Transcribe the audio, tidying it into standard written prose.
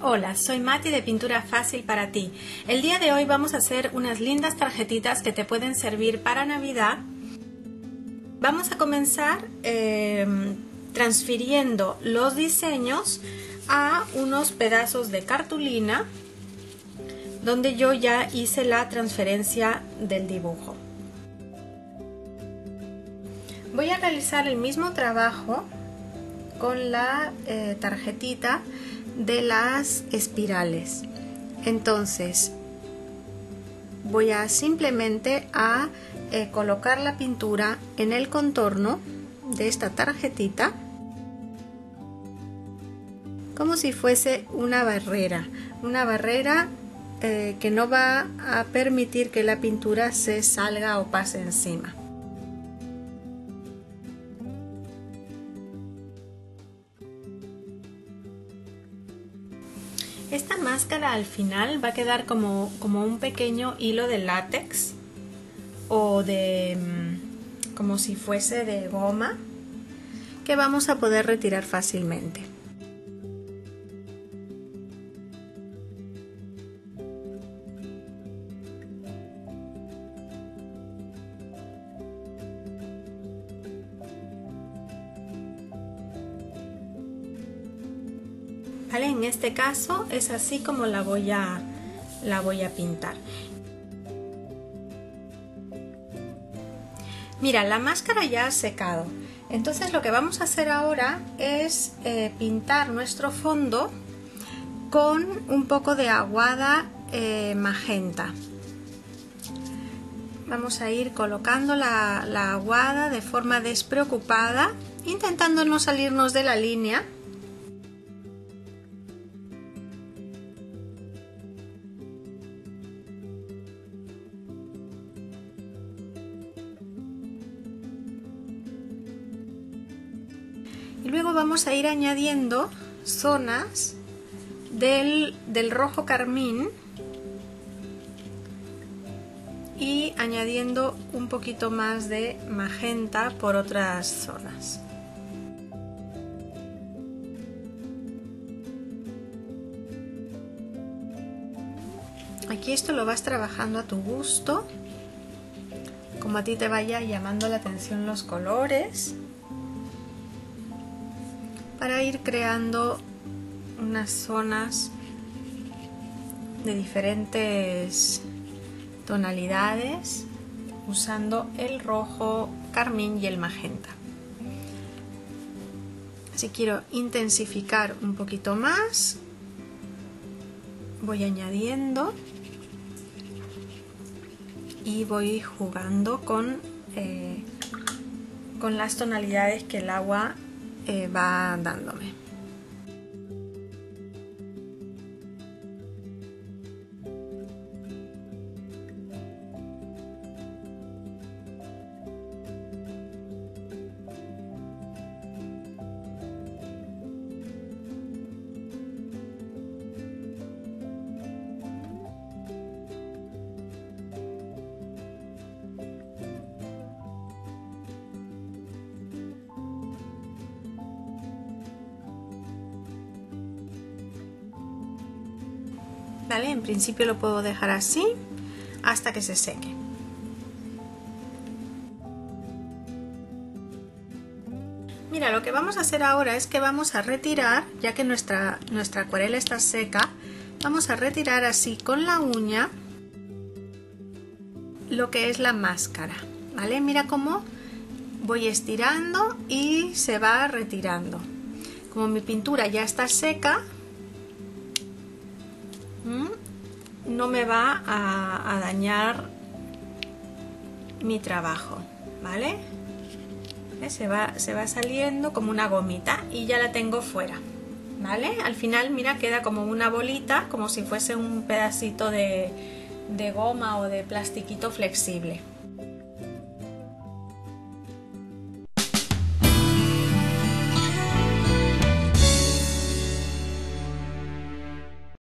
Hola, soy Mati de Pintura Fácil para ti. El día de hoy vamos a hacer unas lindas tarjetitas que te pueden servir para Navidad. Vamos a comenzar transfiriendo los diseños a unos pedazos de cartulina donde yo ya hice la transferencia del dibujo. Voy a realizar el mismo trabajo con la tarjetita de las espirales. Entonces voy a simplemente a colocar la pintura en el contorno de esta tarjetita como si fuese una barrera que no va a permitir que la pintura se salga o pase encima. Esta máscara al final va a quedar como un pequeño hilo de látex o de como si fuese de goma que vamos a poder retirar fácilmente. ¿Vale? En este caso es así como la voy a pintar. Mira, la máscara ya ha secado. Entonces lo que vamos a hacer ahora es pintar nuestro fondo con un poco de aguada magenta. Vamos a ir colocando la aguada de forma despreocupada, intentando no salirnos de la línea. Y luego vamos a ir añadiendo zonas del rojo carmín y añadiendo un poquito más de magenta por otras zonas. Aquí esto lo vas trabajando a tu gusto, como a ti te vaya llamando la atención los colores, para ir creando unas zonas de diferentes tonalidades usando el rojo carmín y el magenta. Si quiero intensificar un poquito más, voy añadiendo y voy jugando con las tonalidades que el agua va dándome. ¿Vale? En principio lo puedo dejar así hasta que se seque. Mira, lo que vamos a hacer ahora es que vamos a retirar, ya que nuestra acuarela está seca, vamos a retirar así con la uña lo que es la máscara, ¿vale? Mira cómo voy estirando y se va retirando. Como mi pintura ya está seca, no me va a dañar mi trabajo, ¿vale? Se va saliendo como una gomita y ya la tengo fuera, ¿vale? Al final, mira, queda como una bolita, como si fuese un pedacito de goma o de plastiquito flexible.